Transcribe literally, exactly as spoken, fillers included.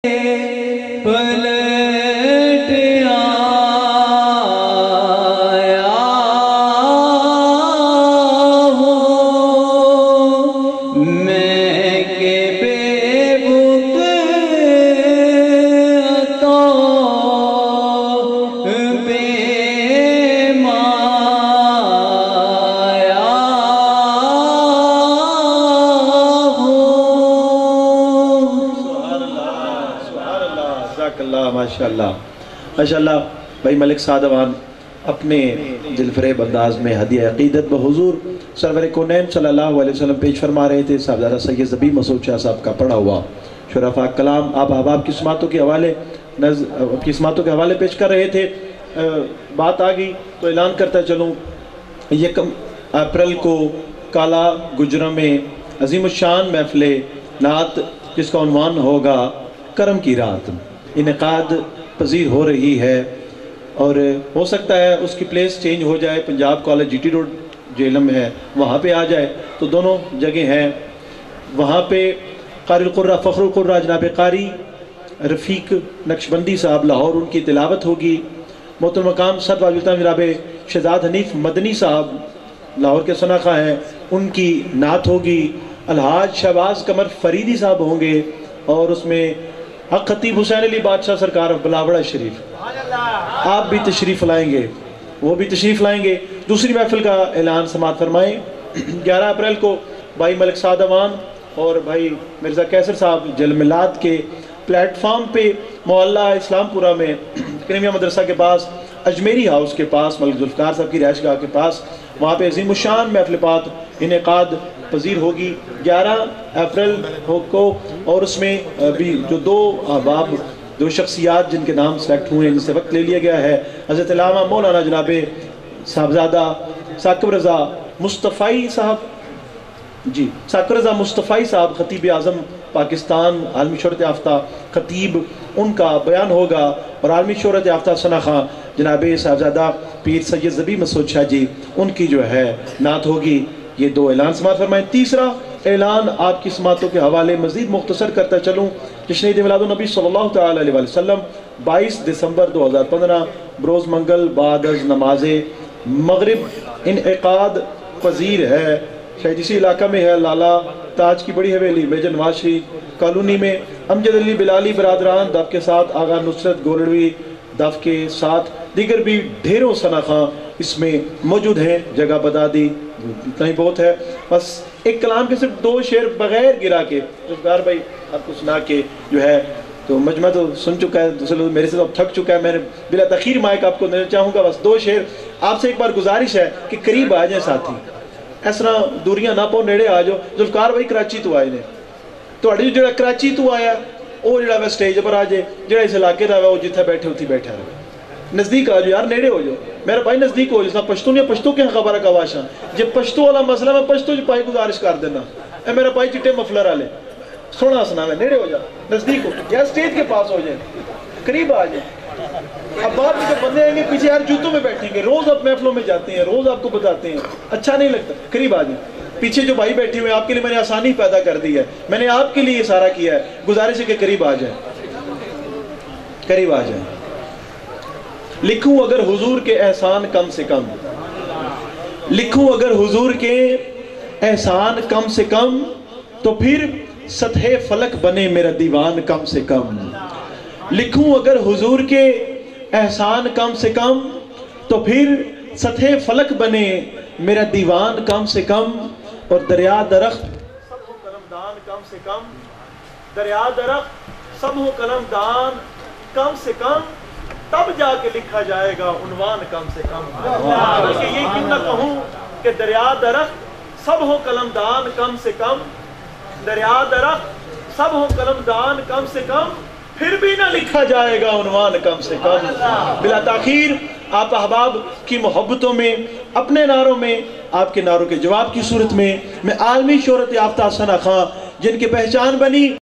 پلٹ آیا ہوں میں کہ بے بک عطا بے مایا اللہ ماشاءاللہ ماشاءاللہ بھائی ملک سعدوان اپنے دل فریب انداز میں ہدیہ عقیدت بحضور سرور کونین صلی اللہ علیہ وسلم پیش فرما رہے تھے۔ صاحبزادہ سید زبی مسعود شاہ صاحب کا پڑھا ہوا شرفاء کلام آپ احباب کی سماعتوں کے حوالے کی سماعتوں کے حوالے پیش کر رہے تھے۔ بات آگئی تو اعلان کرتا چلوں، یکم اپریل کو کالا گجرہ میں عظیم الشان محفل نعت جس کا عنوان ہوگا کرم کی رات انعقاد پذیر ہو رہی ہے، اور ہو سکتا ہے اس کی پلیس چینج ہو جائے، Punjab college G T road Jhelum ہے وہاں پہ آ جائے تو دونوں جگہ ہیں۔ وہاں پہ قاری القرہ فخر القرہ جناب قاری رفیق نقشبندی صاحب لاہور ان کی تلاوت ہوگی۔ محترم مقام صد واجبتان جناب شہزاد حنیف مدنی صاحب لاہور کے ثناخواہ ہیں، ان کی نعت ہوگی۔ الحاج شہباز قمر فریدی صاحب ہوں گے، اور اس میں حق خطیب حسین علی بادشاہ سرکار بلاوڑہ شریف آپ بھی تشریف لائیں گے، وہ بھی تشریف لائیں گے۔ دوسری محفل کا اعلان سماعت فرمائیں۔ گیارہ اپریل کو بھائی ملک سعدوان اور بھائی مرزا کیسر صاحب جل ملاد کے پلیٹ فارم پہ محلہ اسلام پورہ میں کریمیہ مدرسہ کے پاس اجمیری ہاؤس کے پاس ملک ذوالفقار صاحب کی رہائش گاہ کے پاس وہاں پہ عظیم الشان محفل پات انعقاد پذیر ہوگی گیارہ اپریل کو، اور اس میں بھی جو دو احباب دو شخصیات جن کے نام سلیکٹ ہوئے ہیں جن سے وقت لے لیا گیا ہے، حضرت علامہ مولانا جناب صاحبزادہ ثاقب رضا مصطفی صاحب جی ثاقب رضا مصطفی صاحب خطیب اعظم پاکستان عالمی شہرت یافتہ خطیب، ان کا بیان ہوگا، اور عالمی شہرت یافتہ ثناخواہ جناب صاحبزادہ پیر سید زبی مسعود شاہ جی ان کی جو ہے نعت ہوگی۔ یہ دو اعلان سماعت فرمائیں۔ تیسرا اعلان آپ کی سماعتوں کے حوالے مزید مختصر کرتا چلوں، جشن عید میلاد النبی صلی اللہ تعالی علیہ وسلم بائیس دسمبر دو ہزار پندرہ بروز منگل بعد از نماز مغرب انعقاد پذیر ہے۔ شاید اسی علاقہ میں ہے لالا تاج کی بڑی حویلی میجر نواز شریف کالونی میں امجد علی بلالی برادران دف کے ساتھ آغا نصرت گولڑوی دف کے ساتھ دیگر بھی ڈھیروں ثناخواہ اس میں موجود ہیں۔ جگہ بتا دی اتنا ہی بہت ہے، بس ایک کلام کے صرف دو شعر بغیر گرا کے ذوالفقار بھائی آپ کو سنا کے جو ہے تو مجمع تو سن چکا ہے، میرے سے تو اب تھک چکا ہے، میں نے بلا تاخیر مائک آپ کو دینا چاہوں گا۔ بس دو شعر آپ سے ایک بار گزارش ہے کہ قریب آ جائیں ساتھی، اس طرح دوریاں نہ پاؤ، نیڑے آ جاؤ۔ ذوالفقار بھائی کراچی تو آئے نے، تو جڑا کراچی تو آیا وہ جڑا وہ سٹیج پر آ جائے، جڑا اس علاقے دا وہ جتھے بیٹھے اتھی بیٹھا رہے، نزدیک آ جاؤ یار، نیڑے ہو جاؤ میرا بھائی، نزدیک ہو جاؤ۔ پشتو نہیں پشتو کے خبر کا واشا جب پشتو والا مسئلہ میں پشتو جو پائی گزارش کر دینا، اے میرا بھائی چٹے مفلر والے سونا سنا میں، نیڑے ہو جا، نزدیک ہو یا سٹیج کے پاس ہو جائیں، قریب آ جائیں۔ اب بعد میں جو بندے آئیں گے پیچھے یار جوتوں میں بیٹھیں گے، روز آپ محفلوں میں جاتے ہیں، روز آپ کو بتاتے ہیں، اچھا نہیں لگتا، قریب آ جائیں۔ پیچھے جو بھائی بیٹھے ہوئے آپ کے لیے میں نے آسانی پیدا کر دی ہے، میں نے آپ کے لیے اشارہ کیا ہے، گزارش ہے کہ قریب آ جائیں، قریب آ جائیں۔ لکھوں اگر حضور کے احسان کم سے کم، لکھوں اگر حضور کے احسان کم سے کم، تو پھر سطح فلک بنے میرا دیوان کم سے کم۔ لکھوں اگر حضور کے احسان کم سے کم، تو پھر سطح فلک بنے میرا دیوان کم سے کم، اور دریا درخت سب ہو قلم دان کم سے کم، دریا درخت سب ہو قلم دان کم سے کم، تب جا کے لکھا جائے گا عنوان کم سے کم۔ بلکہ یہ کیوں نہ کہوں کہ دریا درخت سب ہو قلم دان کم سے کم، دریا درخت سب ہو قلم دان کم سے کم، پھر بھی نہ لکھا جائے گا عنوان کم سے کم۔ بلا تاخیر آپ احباب کی محبتوں میں، اپنے نعروں میں، آپ کے نعروں کے جواب کی صورت میں، میں عالمی شہرت یافتہ ثناخواہ جن کی پہچان بنی